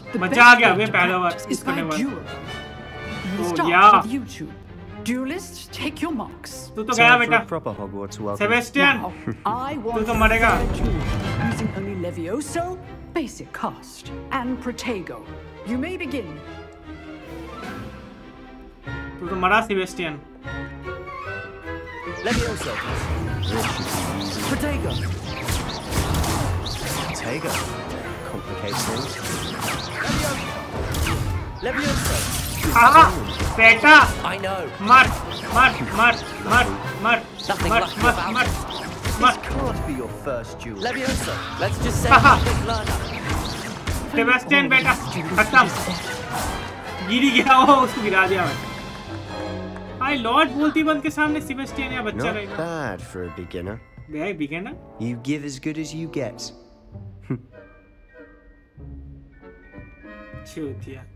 The मजा best आ गया way bay to पहला बार practice is इसका by ने बार duel. We'll Oh, start yeah. with you two. Duelists, take your marks. तू तो गया बेटा Proper Hogwarts welcome. Sebastian Now, I तू want तो मरेगा using only Levioso, basic cast, and Protego. You may begin. तू तो मरा Sebastian Levioso. Protego. Protego. Complicates things. Levioso. हाँ बेटा I know. मर मर मर मर मर Nothing मर lucky मर about मर it. मर Can't be your first duel. Levioso. Let's just say I'm a big learner. Sebastian बेटा खत्म गिरी गया वो उसको गिरा दिया मैं आई लॉर्ड बोलती बंद के सामने सेबेस्टियन या बच्चा Not रहेगा bad for a beginner. Be beginner You give as good as you get. चूतिया